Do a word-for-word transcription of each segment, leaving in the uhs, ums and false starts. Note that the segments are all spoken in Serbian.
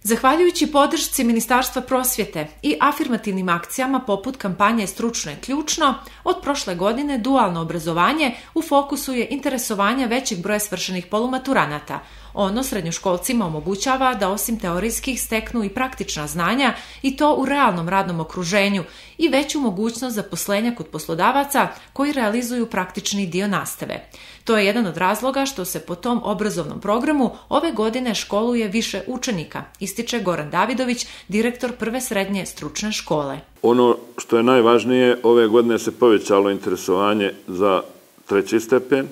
Zahvaljujući podršci Ministarstva prosvjete i afirmativnim akcijama poput kampanje Stručno je ključno, od prošle godine dualno obrazovanje u fokusu je interesovanja većeg broja svršenih polumaturanata. Ono srednjoškolcima omogućava da osim teorijskih steknu i praktična znanja i to u realnom radnom okruženju i veću mogućnost zaposlenja kod poslodavaca koji realizuju praktični dio nastave. To je jedan od razloga što se po tom obrazovnom programu ove godine školuje više učenika, ističe Goran Davidović, direktor prve srednje stručne škole. Ono što je najvažnije, ove godine se povećalo interesovanje za treći stepen.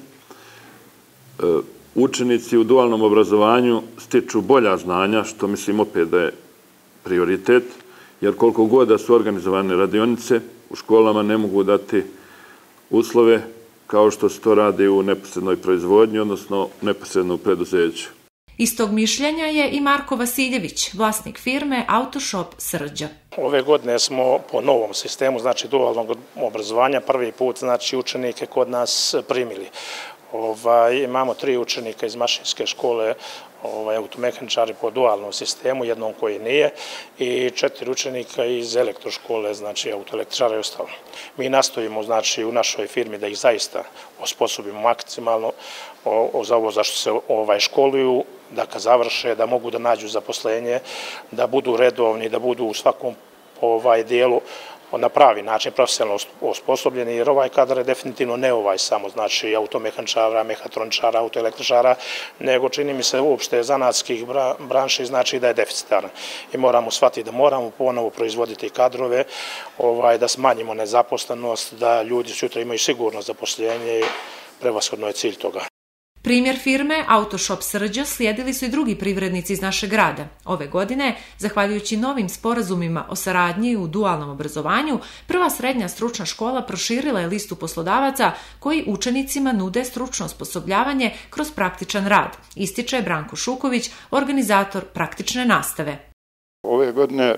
Učenici u dualnom obrazovanju stiču bolja znanja, što mislim opet da je prioritet, jer koliko god da su organizovane radionice, u školama ne mogu dati uslove kao što se to radi u neposrednoj proizvodnji, odnosno neposredno u preduzeću. Istog mišljenja je i Marko Vasiljević, vlasnik firme Autoshop Srđa. Ove godine smo po novom sistemu, znači dualnog obrazovanja, prvi put znači učenike kod nas primili. Ovaj, imamo tri učenika iz mašinske škole, ovaj, automehaničari po dualnom sistemu, jednom koji nije, i četiri učenika iz elektroškole, znači autoelektričara i ostalo. Mi nastojimo znači, u našoj firmi da ih zaista osposobimo maksimalno o, o, za ovo zašto se ovaj, školuju, da kad završe, da mogu da nađu zaposlenje, da budu redovni, da budu u svakom ovaj, dijelu na pravi način profesionalno osposobljeni, jer ovaj kadar je definitivno ne ovaj samo, znači automehaničara, mehatroničara, autoelektričara, nego čini mi se uopšte zanatskih branši znači da je deficitaran. I moramo shvatiti da moramo ponovo proizvoditi kadrove, ovaj, da smanjimo nezaposlenost, da ljudi sutra imaju sigurno zaposlenje i prevashodno je cilj toga. Primjer firme Autoshop Srđa slijedili su i drugi privrednici iz našeg grada. Ove godine, zahvaljujući novim sporazumima o saradnji u dualnom obrazovanju, prva srednja stručna škola proširila je listu poslodavaca koji učenicima nude stručno osposobljavanje kroz praktičan rad, ističe Branko Šuković, organizator praktične nastave. Ove godine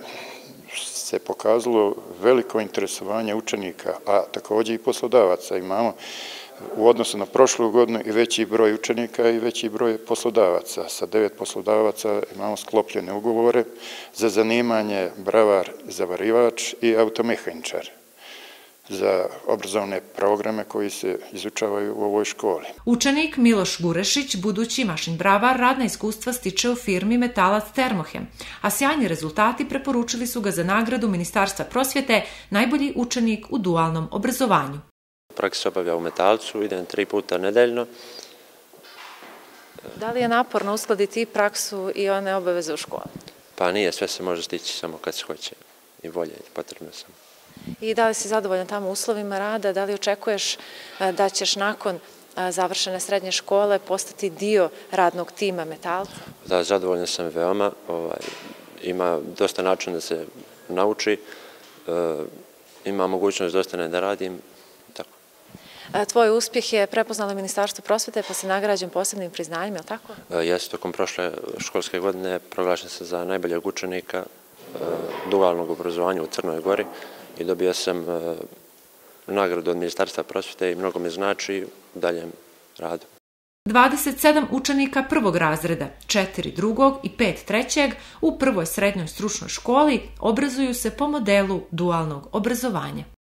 se pokazalo veliko interesovanje učenika, a također i poslodavaca. Imamo u odnosu na prošlu godinu i veći broj učenika i veći broj poslodavaca. Sa devet poslodavaca imamo sklopljene ugovore za zanimanje bravar, zavarivač i automehaničar za obrazovne programe koji se izučavaju u ovoj školi. Učenik Miloš Gurešić, budući mašin bravar, radna iskustva stiče u firmi Metalac Termohem, a sjajni rezultati preporučili su ga za nagradu Ministarstva prosvjete najbolji učenik u dualnom obrazovanju. Praksa obavlja u Metalcu, idem tri puta nedeljno. Da li je naporno uskladiti i praksu i one obaveze u školi? Pa nije, sve se može stići samo kad se hoće i volje, potrebno sam. I da li si zadovoljan tamo uslovima rada, da li očekuješ da ćeš nakon završene srednje škole postati dio radnog tima Metalca? Da, zadovoljan sam veoma, ovaj, ima dosta načina da se nauči, e, ima mogućnost da ostane da radim. Tvoj uspjeh je prepoznalo Ministarstvo prosvjete pa si nagrađen posebnim priznanjima, je li tako? Jeste, tokom prošle školske godine proglašen sam za najboljeg učenika dualnog obrazovanja u Crnoj Gori i dobio sam nagradu od Ministarstva prosvjete i mnogo mi znači u daljem radu. dvadeset sedam učenika prvog razreda, četiri drugog i pet trećeg u prvoj srednjoj stručnoj školi obrazuju se po modelu dualnog obrazovanja.